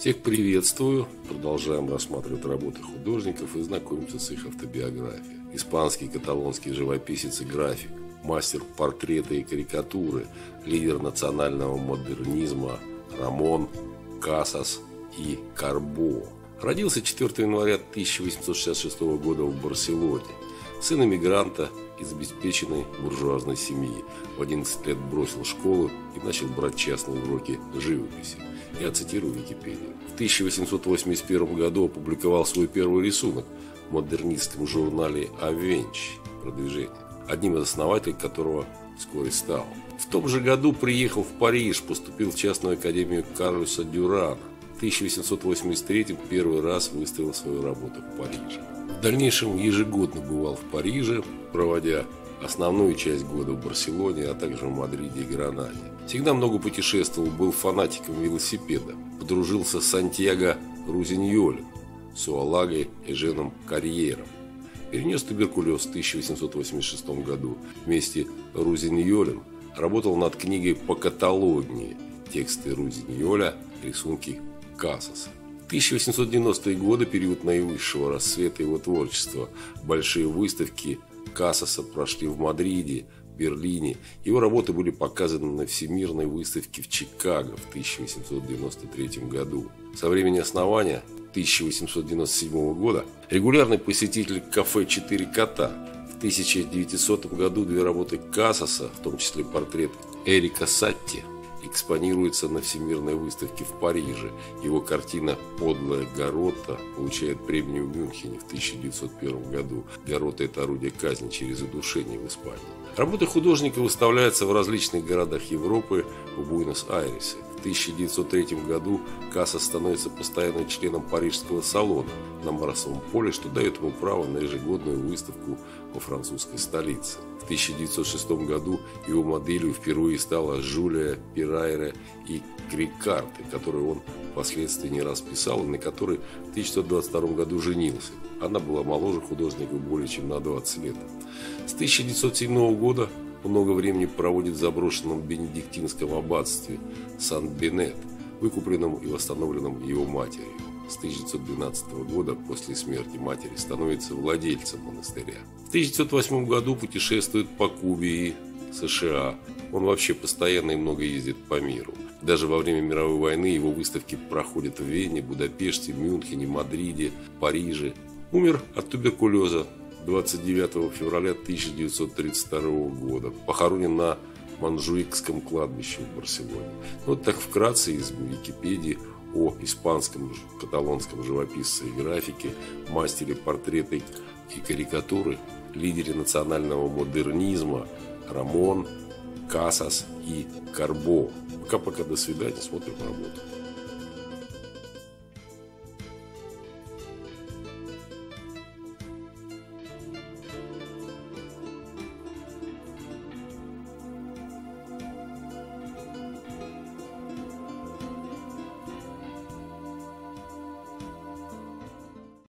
Всех приветствую. Продолжаем рассматривать работы художников и знакомиться с их автобиографией. Испанский, каталонский живописец и график, мастер портрета и карикатуры, лидер национального модернизма Рамон, Касас и Карбо. Родился 4 января 1866 года в Барселоне. Сын эмигранта из обеспеченной буржуазной семьи. В 11 лет бросил школу и начал брать частные уроки живописи. Я цитирую Википедию. В 1881 году опубликовал свой первый рисунок в модернистском журнале «Авенч» «Продвижение», одним из основателей которого вскоре стал. В том же году приехал в Париж, поступил в частную академию Карлоса Дюрана. В 1883 первый раз выставил свою работу в Париже. В дальнейшем ежегодно бывал в Париже, проводя основную часть года в Барселоне, а также в Мадриде и Гранаде. Всегда много путешествовал, был фанатиком велосипеда. Подружился с Сантьяго Рузиньолем, Суалагой и Женом Карьером. Перенес туберкулез в 1886 году. Вместе с Рузиньолем работал над книгой по Каталонии. Тексты Рузиньоля, рисунки Касаса. 1890-е годы – период наивысшего расцвета его творчества. Большие выставки Касаса прошли в Мадриде, Берлине. Его работы были показаны на Всемирной выставке в Чикаго в 1893 году. Со времени основания 1897 года регулярный посетитель кафе «Четыре кота». В 1900 году две работы Касаса, в том числе портрет Эрика Сатти, экспонируется на Всемирной выставке в Париже. Его картина «Подлая Гаротта» получает премию в Мюнхене в 1901 году. Гаротта – это орудие казни через удушение в Испании. Работы художника выставляются в различных городах Европы, в Буэнос-Айресе. В 1903 году Касас становится постоянным членом Парижского салона на Марсовом поле, что дает ему право на ежегодную выставку во французской столице. В 1906 году его моделью впервые стала Жулия Пирайре и Крикарте, которую он впоследствии не раз писал и на которой в 1922 году женился. Она была моложе художника более чем на 20 лет. С 1907 года много времени проводит в заброшенном бенедиктинском аббатстве Сан-Бенет, выкупленном и восстановленном его матерью. С 1912 года, после смерти матери, становится владельцем монастыря. В 1908 году путешествует по Кубе и США. Он вообще постоянно и много ездит по миру. Даже во время мировой войны его выставки проходят в Вене, Будапеште, Мюнхене, Мадриде, Париже. Умер от туберкулеза 29 февраля 1932 года. Похоронен на Монжуикском кладбище в Барселоне. Вот так вкратце из Википедии о испанском, каталонском живописце и графике, мастере портрета и карикатуры, лидере национального модернизма Рамон, Касас и Карбо. Пока-пока, до свидания, смотрим работу.